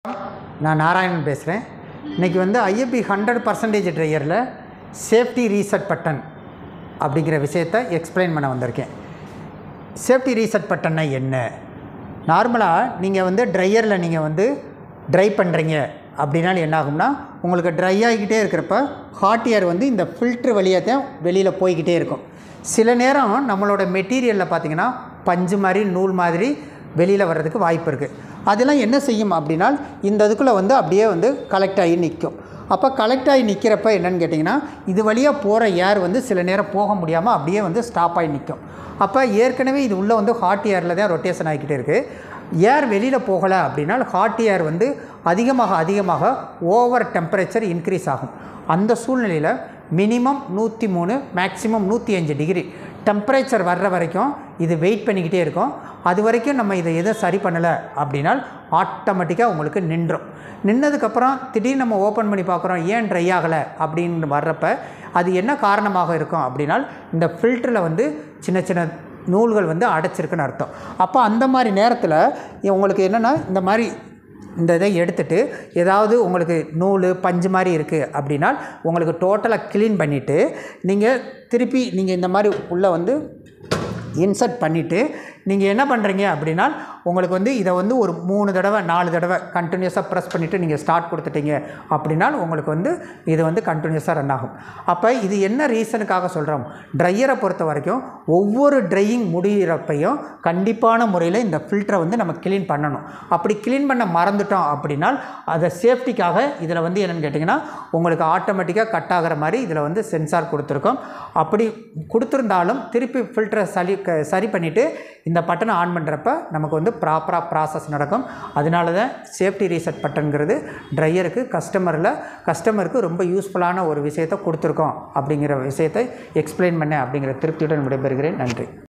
நான் நாராயணன் பேசுகிறேன். இன்றைக்கி ஐஎஃப்பி 100% ட்ரையரில் சேஃப்டி ரீசெட் பட்டன் அப்படிங்கிற விஷயத்தை எக்ஸ்பிளைன் பண்ண வந்திருக்கேன். சேஃப்டி ரீசெட் பட்டன்னா என்ன? நார்மலாக நீங்கள் ட்ரையரில் நீங்கள் ட்ரை பண்ணுறீங்க அப்படின்னாலும் என்ன ஆகும்னா, உங்களுக்கு ட்ரை ஆகிக்கிட்டே இருக்கிறப்ப ஹாட் ஏர் இந்த ஃபில்ட்ரு வழியாக தான் வெளியில் போய்கிட்டே இருக்கும். சில நேரம் நம்மளோட மெட்டீரியலில் பார்த்திங்கன்னா பஞ்சு மாதிரி நூல் மாதிரி வெளியில் வர்றதுக்கு வாய்ப்பு இருக்குது. அதெல்லாம் என்ன செய்யும் அப்படின்னா, இந்த இதுக்குள்ளே அப்படியே கலெக்ட் ஆகி நிற்கும். அப்போ கலெக்ட் ஆகி நிற்கிறப்ப என்னென்னு கேட்டிங்கன்னா, இது வழியாக போகிற ஏர் சில நேரம் போக முடியாமல் அப்படியே ஸ்டாப் ஆகி நிற்கும். அப்போ ஏற்கனவே இது உள்ளே ஹாட் ஏரில் தான் ரொட்டேஷன் ஆகிக்கிட்டே இருக்குது. ஏர் வெளியில் போகலை அப்படின்னா ஹாட் ஏர் அதிகமாக ஓவர் டெம்பரேச்சர் இன்க்ரீஸ் ஆகும். அந்த சூழ்நிலையில் மினிமம் 103 மேக்ஸிமம் 105 டிகிரி டெம்பரேச்சர் வர்ற வரைக்கும் இது வெயிட் பண்ணிக்கிட்டே இருக்கும். அது வரைக்கும் நம்ம இதை எதுவும் சரி பண்ணலை அப்படின்னா ஆட்டோமேட்டிக்காக உங்களுக்கு நின்றதுக்கப்புறம் திடீர்னு நம்ம ஓப்பன் பண்ணி பார்க்குறோம், ஏன் ட்ரை ஆகலை அப்படின்னு வர்றப்ப அது என்ன காரணமாக இருக்கும் அப்படின்னா, இந்த ஃபில்டரில் சின்ன சின்ன நூல்கள் அடைச்சிருக்குன்னு அர்த்தம். அப்போ அந்த மாதிரி நேரத்தில் உங்களுக்கு என்னென்னா, இந்த மாதிரி இந்த இதை எடுத்துகிட்டு ஏதாவது உங்களுக்கு நூல் பஞ்சு மாதிரி இருக்குது அப்படின்னா உங்களுக்கு டோட்டலாக க்ளீன் பண்ணிவிட்டு நீங்கள் திருப்பி நீங்கள் இந்த மாதிரி உள்ளே இன்சர்ட் பண்ணிவிட்டு நீங்கள் என்ன பண்ணுறீங்க அப்படின்னா, உங்களுக்கு இதை ஒரு 3 தடவை 4 தடவை கண்டினியூஸாக ப்ரெஸ் பண்ணிவிட்டு நீங்கள் ஸ்டார்ட் கொடுத்துட்டீங்க அப்படின்னா உங்களுக்கு இது கண்டினியூஸாக ரன் ஆகும். அப்போ இது என்ன ரீசனுக்காக சொல்கிறோம், ட்ரையரை பொறுத்த வரைக்கும் ஒவ்வொரு ட்ரையிங் முடிகிறப்பையும் கண்டிப்பான முறையில் இந்த ஃபில்டரை நம்ம க்ளீன் பண்ணணும். அப்படி க்ளீன் பண்ண மறந்துட்டோம் அப்படின்னா அதை சேஃப்டிக்காக இதில் என்னென்னு கேட்டிங்கன்னா, உங்களுக்கு ஆட்டோமேட்டிக்காக கட் ஆகிற மாதிரி இதில் சென்சார் கொடுத்துருக்கோம். அப்படி கொடுத்துருந்தாலும் திருப்பி ஃபில்டரை சரி பண்ணிவிட்டு இந்த பட்டனை ஆன் பண்ணுறப்ப நமக்கு ப்ராப்பராக ப்ராசஸ் நடக்கும். அதனால தான் சேஃப்டி ரீசெட் பட்டன்கிறது ட்ரையருக்கு கஸ்டமருக்கு ரொம்ப யூஸ்ஃபுல்லான ஒரு விஷயத்தை கொடுத்துருக்கோம் அப்படிங்கிற விஷயத்தை எக்ஸ்பிளைன் பண்ணேன் அப்படிங்கிற திருப்தியுடன் விடைபெறுகிறேன். நன்றி.